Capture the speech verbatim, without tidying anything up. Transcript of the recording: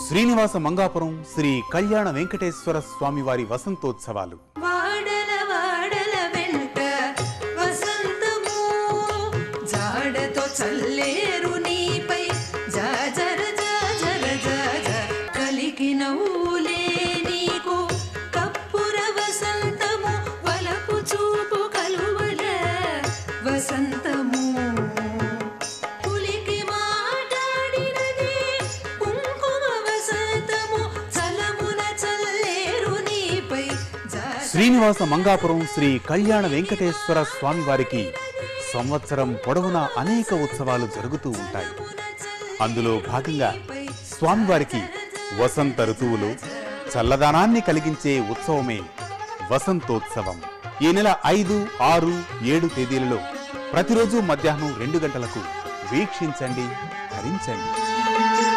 శ్రీనివాస మంగాపురం శ్రీ కళ్యాణ వెంకటేశ్వర స్వామి వారి వసంతోత్సవాలు. వాడల వాడల వెంట వసంతము జాడతో చల్లేరు నీపై జాజర జాజర జాజ కలికిన ఊలే నీకు కప్పుర వసంతము వలపు చూపు కలువల వసంతము శ్రీనివాస మంగాపురం శ్రీ కళ్యాణ వెంకటేశ్వర స్వామి వారికి సంవత్సరం పొడవునా అనేక ఉత్సవాలు జరుగుతూ ఉంటాయి. అందులో భాగంగా స్వామివారికి వసంత ఋతువులో చల్లదనాన్ని కలిగించే ఉత్సవమే వసంతోత్సవం. ఈ నెల ఐదు ఆరు ఏడు తేదీలలో ప్రతిరోజు మధ్యాహ్నం రెండు గంటలకు వీక్షించండి, ధరించండి.